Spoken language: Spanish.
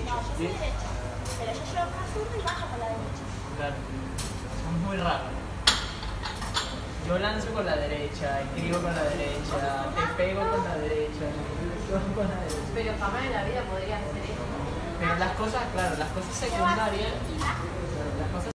No, yo soy derecha. Pero yo llevo acá zurdo y bajo con la derecha. Claro. Son muy raros. Yo lanzo con la derecha, escribo con la derecha, te pego con la derecha, todo con la derecha. Pero jamás en la vida podría hacer eso. Pero las cosas, claro, las cosas secundarias.